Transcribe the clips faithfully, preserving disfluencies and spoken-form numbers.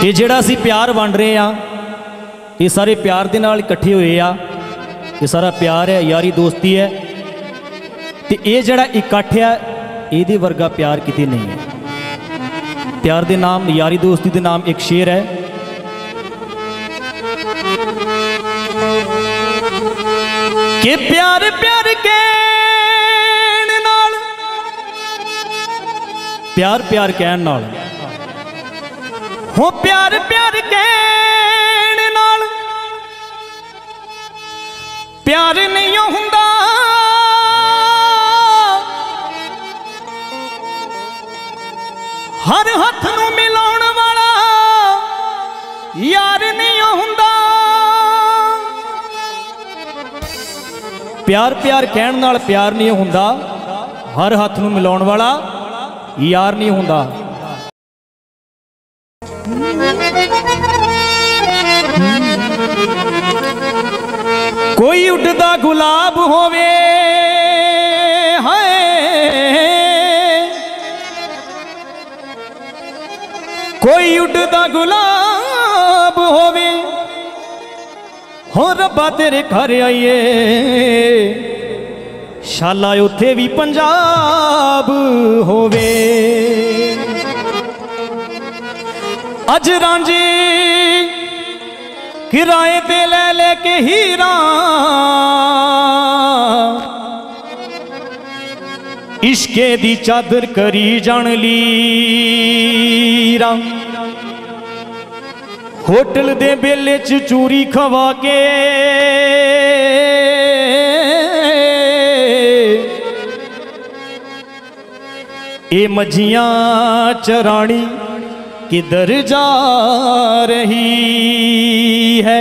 ये जिहड़ा असीं प्यार वंड रहे हैं, ये सारे प्यार दे नाल इकट्ठे होए आ। ये सारा प्यार है, यारी दोस्ती है। तो ये जिहड़ा इकट्ठ है, इहदे वर्गा प्यार किते नहीं है। प्यार दे नाम, यारी दोस्ती दे नाम एक शेर है। कि प्यार प्यार कहण नाल, प्यार प्यार कहण नाल हो, प्यार प्यार कहण नाल प्यार नहीं हुंदा। हर हथ नूं मिलाउण वाला यार नहीं हुंदा। प्यार प्यार कहण नाल प्यार नहीं हुंदा, हर हथ नूं मिलाउण वाला यार नहीं हुंदा। कोई उड़दा गुलाब होवे हाय, कोई उड़दा गुलाब होवे हो, रब्बा तेरे घर आइए शाला उथे भी पंजाब होवे। अज रांझी किराए पे ले लेके हीरा, इश्के दी चादर करी जान लीरा। होटल दे बेले च चूरी खवा के ए मझियां चरानी किधर जा रही है।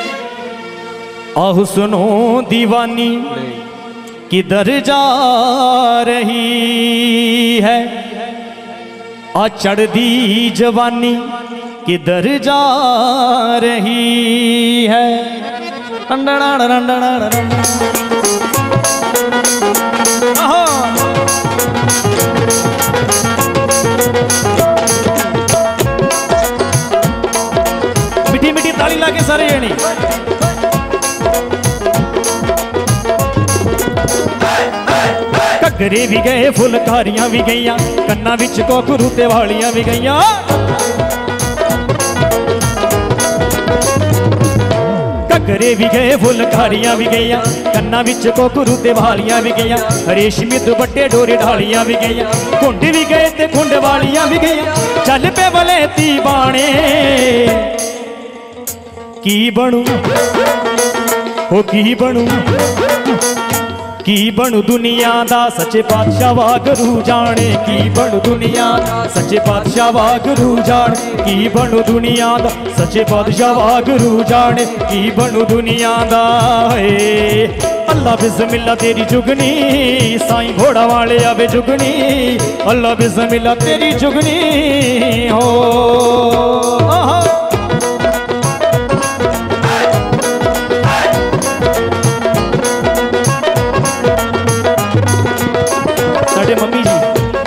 आह सुनो दीवानी किधर जा रही है। आ चढ़दी जवानी किधर जा रही है। मिठी मिठी ताली लाके सारे जने घगरे भी गए, फुलकारियां भी गईयां, कन्ना विच कोकरू ते वालियां भी गईयां। घगरे भी गए, फुलकारियां भी गईयां, कन्ना विच कोकरू ते वालियां भी गईयां। रेशमी दुपट्टे डोरे ढालियां भी गईयां, कुंड भी गए ते कुंड वालियां भी गईयां। चल पे बलेती बाणे की बनू हो, की बनू की बनू दुनिया दा सच्चे पातशाह वागरू जाने। की बनू दुनिया दा सच्चे पातशाह वागरू जाने। की बनू दुनिया दा सच्चे पातशाह वागरू जाने। की बनू दुनिया दा है। अल्लाह बिस्मिल्लाह तेरी जुगनी, साईं घोड़ा वाले आवे जुगनी। अल्लाह बिस्मिल्लाह तेरी जुगनी हो। मम्मी जी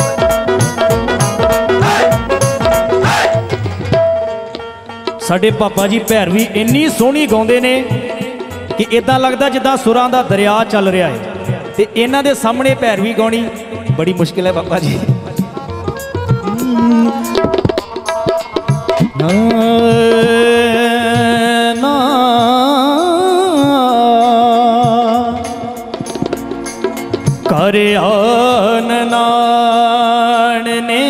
साडे पापा जी भैरवी इन्नी सोहनी गाउंदे ने कि इदां लगदा जिद्दां सुरां दा दरिया चल रहा है। ते इन्हां दे सामने भैरवी गाउणी बड़ी मुश्किल है पापा जी। करे नान ने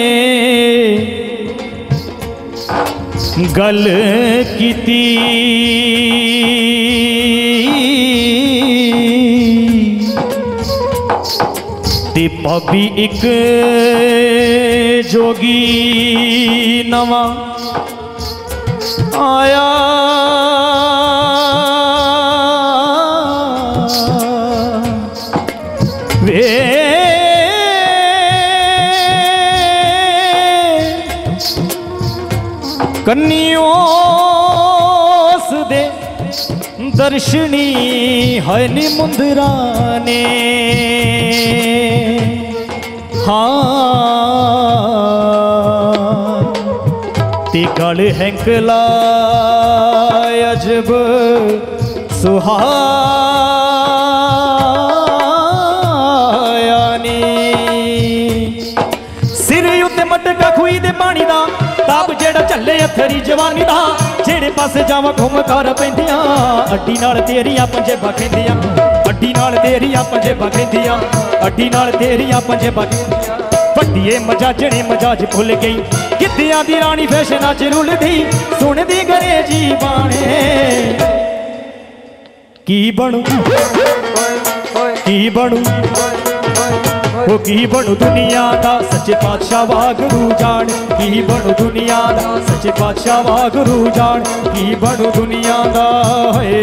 गल कीती, ते भाभी एक जोगी नवा आया। वे कन्नियों दे दर्शनी है नी मुंदरा ने। हाँ ते ये गल हैंकला अजब सुहायानी सिर उत्ते मटका खुई दे पानी दा ताप जेड़ा चले अथरी जवानी दा जेड़े पासे जावा घुम कर पैंदियां अड्डी नाल तेरियां पंजेबां खेंदियां अड्डी नाल तेरियां पंजेबां खेंदियां अड्डी नाल तेरियां पंजेबां खेंदियां वड्डिए मजाजने मजाज भुल गई गिद्धियां दी रानी फैशना च रुलदी सुनदी अंग्रेजी बाणे की बनू की बनू ओ की बनू दुनिया दा सच्चे पातशाह वागरू जान की बनू दुनिया दा सच्चे पातशाह वागरू जान की बनू दुनिया दा है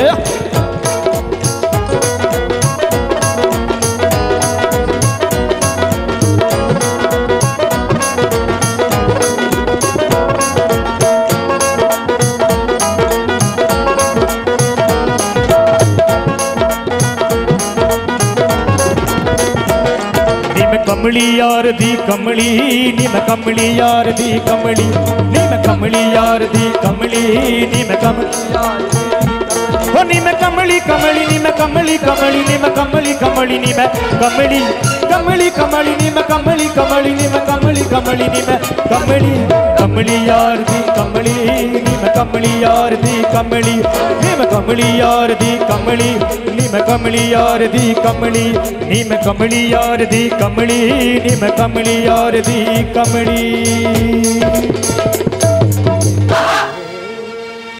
कमली यार दी कमली नी मैं कमली यार दी कमली नी मैं कमली यार दी कमली नी मैं कमली ओ नी मैं कमली कमली नी मैं कमली कमली नी मैं कमली कमली नी मैं कमली कमली कमली नी मैं कमली कमली नी मैं कमली कमली नी मैं कमली कमली यार दी कमली नी मैं कमली यार दी कमली नी मैं कमली यार दी कमली नी मैं कमली यार दी कमली नी मैं कमली यार दी कमली नी मैं कमली यार दी कमली।